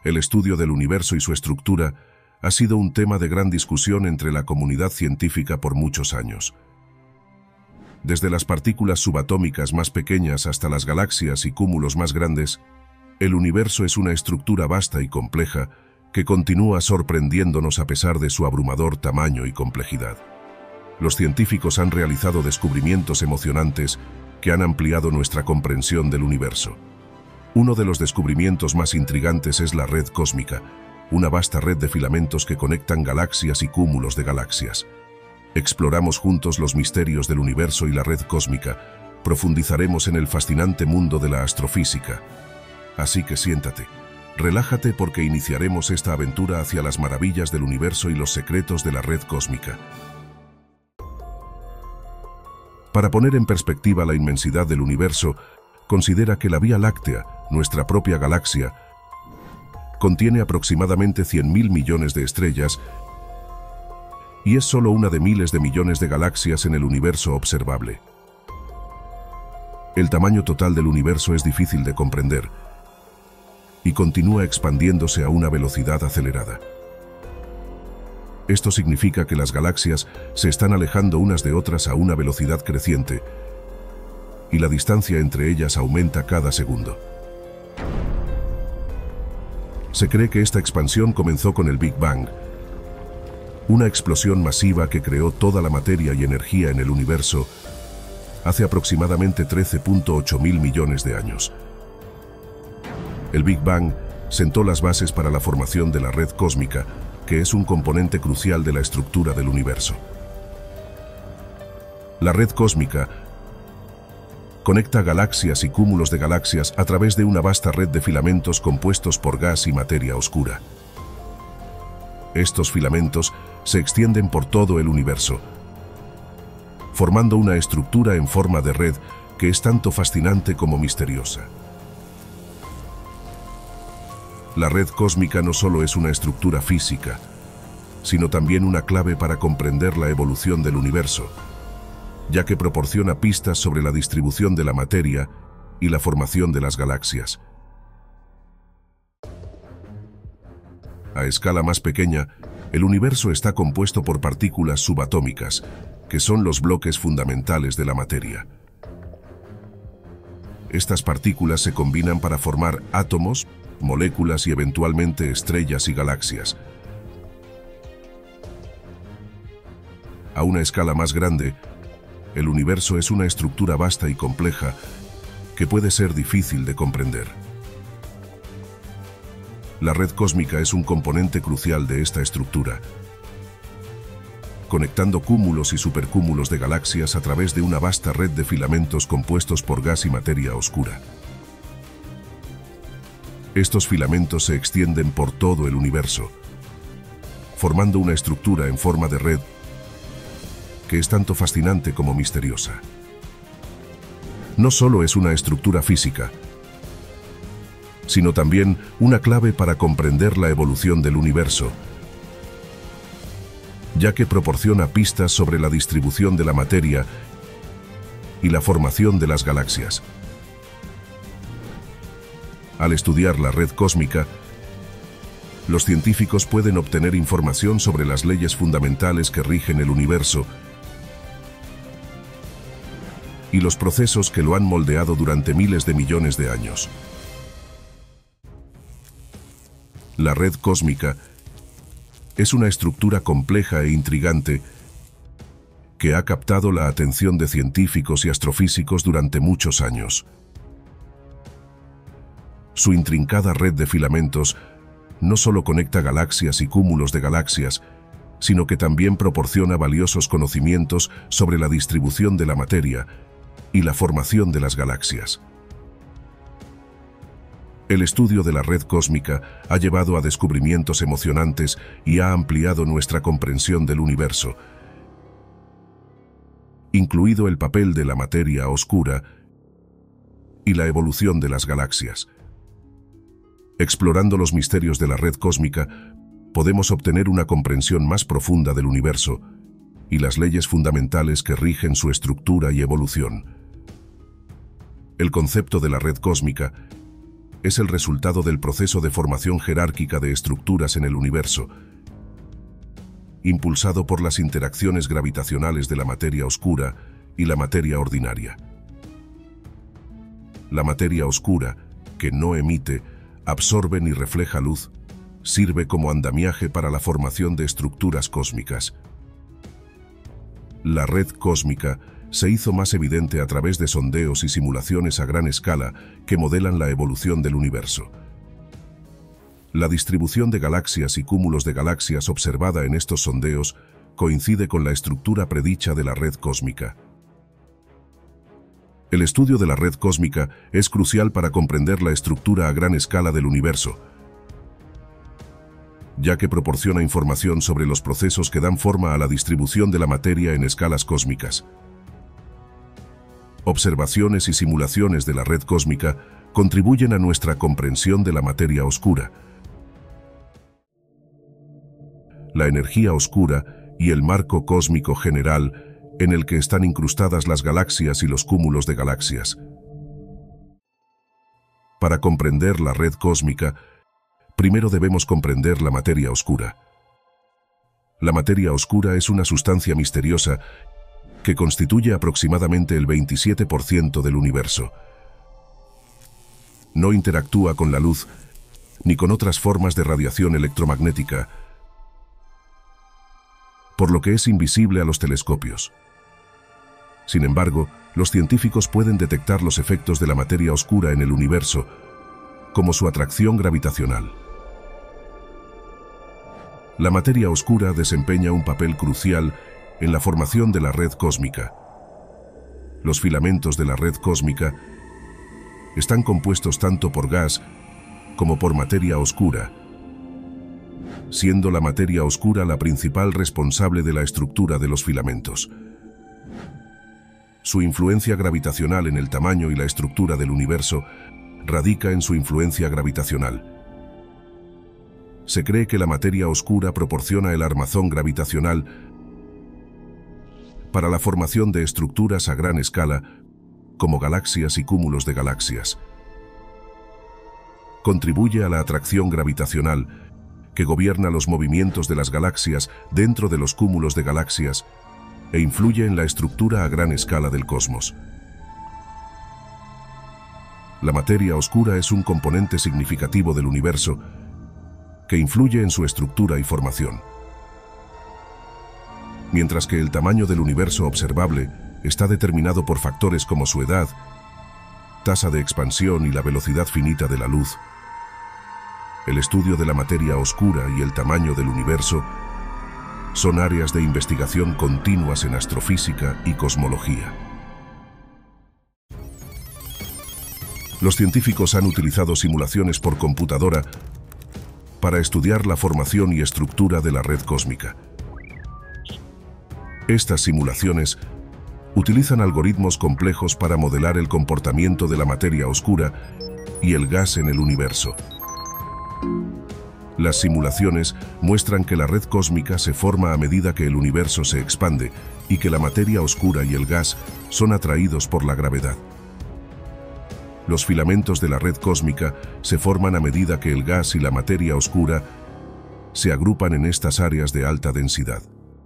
El estudio del universo y su estructura ha sido un tema de gran discusión entre la comunidad científica por muchos años. Desde las partículas subatómicas más pequeñas hasta las galaxias y cúmulos más grandes, el universo es una estructura vasta y compleja que continúa sorprendiéndonos a pesar de su abrumador tamaño y complejidad. Los científicos han realizado descubrimientos emocionantes que han ampliado nuestra comprensión del universo. Uno de los descubrimientos más intrigantes es la red cósmica, una vasta red de filamentos que conectan galaxias y cúmulos de galaxias. Exploramos juntos los misterios del universo y la red cósmica. Profundizaremos en el fascinante mundo de la astrofísica. Así que siéntate, relájate porque iniciaremos esta aventura hacia las maravillas del universo y los secretos de la red cósmica. Para poner en perspectiva la inmensidad del universo, considera que la Vía Láctea, nuestra propia galaxia, contiene aproximadamente 100.000 millones de estrellas y es solo una de miles de millones de galaxias en el universo observable. El tamaño total del universo es difícil de comprender y continúa expandiéndose a una velocidad acelerada. Esto significa que las galaxias se están alejando unas de otras a una velocidad creciente y la distancia entre ellas aumenta cada segundo. Se cree que esta expansión comenzó con el Big Bang, una explosión masiva que creó toda la materia y energía en el universo hace aproximadamente 13.8 mil millones de años. El Big Bang sentó las bases para la formación de la red cósmica, que es un componente crucial de la estructura del universo. La red cósmica conecta galaxias y cúmulos de galaxias a través de una vasta red de filamentos compuestos por gas y materia oscura. Estos filamentos se extienden por todo el universo, formando una estructura en forma de red que es tanto fascinante como misteriosa. La red cósmica no solo es una estructura física, sino también una clave para comprender la evolución del universo, ya que proporciona pistas sobre la distribución de la materia y la formación de las galaxias. A escala más pequeña, el universo está compuesto por partículas subatómicas, que son los bloques fundamentales de la materia. Estas partículas se combinan para formar átomos, moléculas y eventualmente estrellas y galaxias. A una escala más grande, el universo es una estructura vasta y compleja que puede ser difícil de comprender. La red cósmica es un componente crucial de esta estructura, conectando cúmulos y supercúmulos de galaxias a través de una vasta red de filamentos compuestos por gas y materia oscura. Estos filamentos se extienden por todo el universo, formando una estructura en forma de red que es tanto fascinante como misteriosa. No solo es una estructura física, sino también una clave para comprender la evolución del universo, ya que proporciona pistas sobre la distribución de la materia y la formación de las galaxias. Al estudiar la red cósmica, los científicos pueden obtener información sobre las leyes fundamentales que rigen el universo y los procesos que lo han moldeado durante miles de millones de años. La red cósmica es una estructura compleja e intrigante que ha captado la atención de científicos y astrofísicos durante muchos años. Su intrincada red de filamentos no solo conecta galaxias y cúmulos de galaxias, sino que también proporciona valiosos conocimientos sobre la distribución de la materia y la formación de las galaxias. El estudio de la red cósmica ha llevado a descubrimientos emocionantes y ha ampliado nuestra comprensión del universo, incluido el papel de la materia oscura y la evolución de las galaxias. Explorando los misterios de la red cósmica, podemos obtener una comprensión más profunda del universo y las leyes fundamentales que rigen su estructura y evolución. El concepto de la red cósmica es el resultado del proceso de formación jerárquica de estructuras en el universo, impulsado por las interacciones gravitacionales de la materia oscura y la materia ordinaria. La materia oscura, que no emite, absorbe ni refleja luz, sirve como andamiaje para la formación de estructuras cósmicas. La red cósmica se hizo más evidente a través de sondeos y simulaciones a gran escala que modelan la evolución del universo. La distribución de galaxias y cúmulos de galaxias observada en estos sondeos coincide con la estructura predicha de la red cósmica. El estudio de la red cósmica es crucial para comprender la estructura a gran escala del universo, ya que proporciona información sobre los procesos que dan forma a la distribución de la materia en escalas cósmicas. Observaciones y simulaciones de la red cósmica contribuyen a nuestra comprensión de la materia oscura, la energía oscura y el marco cósmico general en el que están incrustadas las galaxias y los cúmulos de galaxias. Para comprender la red cósmica, primero debemos comprender la materia oscura. La materia oscura es una sustancia misteriosa que constituye aproximadamente el 27% del universo. No interactúa con la luz ni con otras formas de radiación electromagnética, por lo que es invisible a los telescopios. Sin embargo, los científicos pueden detectar los efectos de la materia oscura en el universo, como su atracción gravitacional. La materia oscura desempeña un papel crucial en la formación de la red cósmica. Los filamentos de la red cósmica están compuestos tanto por gas como por materia oscura, siendo la materia oscura la principal responsable de la estructura de los filamentos. Su influencia gravitacional en el tamaño y la estructura del universo radica en su influencia gravitacional. Se cree que la materia oscura proporciona el armazón gravitacional para la formación de estructuras a gran escala, como galaxias y cúmulos de galaxias. Contribuye a la atracción gravitacional, que gobierna los movimientos de las galaxias dentro de los cúmulos de galaxias e influye en la estructura a gran escala del cosmos. La materia oscura es un componente significativo del universo que influye en su estructura y formación. Mientras que el tamaño del universo observable está determinado por factores como su edad, tasa de expansión y la velocidad finita de la luz, el estudio de la materia oscura y el tamaño del universo son áreas de investigación continuas en astrofísica y cosmología. Los científicos han utilizado simulaciones por computadora para estudiar la formación y estructura de la red cósmica. Estas simulaciones utilizan algoritmos complejos para modelar el comportamiento de la materia oscura y el gas en el universo. Las simulaciones muestran que la red cósmica se forma a medida que el universo se expande y que la materia oscura y el gas son atraídos por la gravedad. Los filamentos de la red cósmica se forman a medida que el gas y la materia oscura se agrupan en estas áreas de alta densidad.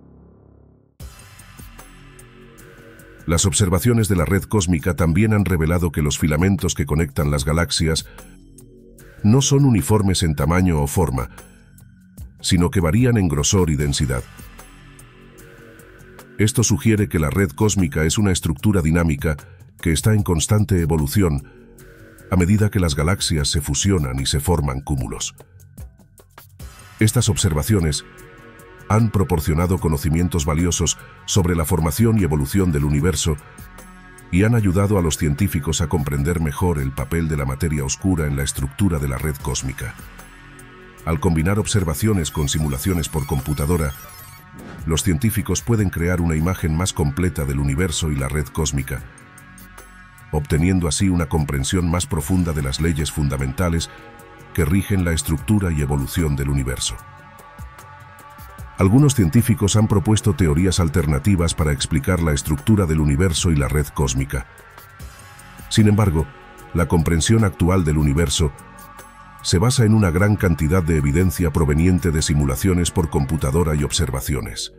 Las observaciones de la red cósmica también han revelado que los filamentos que conectan las galaxias no son uniformes en tamaño o forma, sino que varían en grosor y densidad. Esto sugiere que la red cósmica es una estructura dinámica que está en constante evolución a medida que las galaxias se fusionan y se forman cúmulos. Estas observaciones han proporcionado conocimientos valiosos sobre la formación y evolución del universo y han ayudado a los científicos a comprender mejor el papel de la materia oscura en la estructura de la red cósmica. Al combinar observaciones con simulaciones por computadora, los científicos pueden crear una imagen más completa del universo y la red cósmica, obteniendo así una comprensión más profunda de las leyes fundamentales que rigen la estructura y evolución del universo. Algunos científicos han propuesto teorías alternativas para explicar la estructura del universo y la red cósmica. Sin embargo, La comprensión actual del universo se basa en una gran cantidad de evidencia proveniente de simulaciones por computadora y observaciones.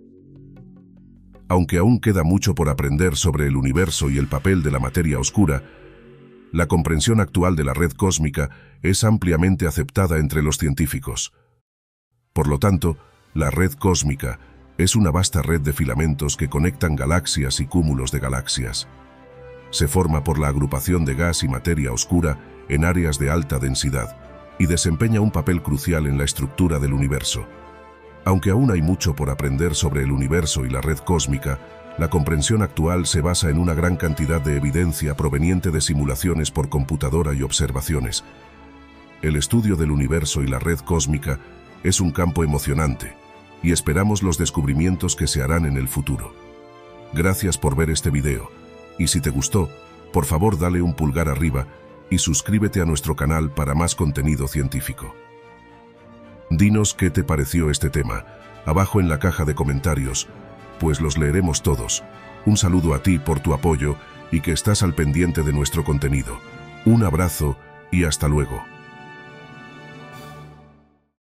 Aunque aún queda mucho por aprender sobre el universo y el papel de la materia oscura, la comprensión actual de la red cósmica es ampliamente aceptada entre los científicos. Por lo tanto, la red cósmica es una vasta red de filamentos que conectan galaxias y cúmulos de galaxias. Se forma por la agrupación de gas y materia oscura en áreas de alta densidad y desempeña un papel crucial en la estructura del universo. Aunque aún hay mucho por aprender sobre el universo y la red cósmica, la comprensión actual se basa en una gran cantidad de evidencia proveniente de simulaciones por computadora y observaciones. El estudio del universo y la red cósmica es un campo emocionante, y esperamos los descubrimientos que se harán en el futuro. Gracias por ver este video, y si te gustó, por favor dale un pulgar arriba y suscríbete a nuestro canal para más contenido científico. Dinos qué te pareció este tema, abajo en la caja de comentarios, pues los leeremos todos. Un saludo a ti por tu apoyo y que estás al pendiente de nuestro contenido. Un abrazo y hasta luego.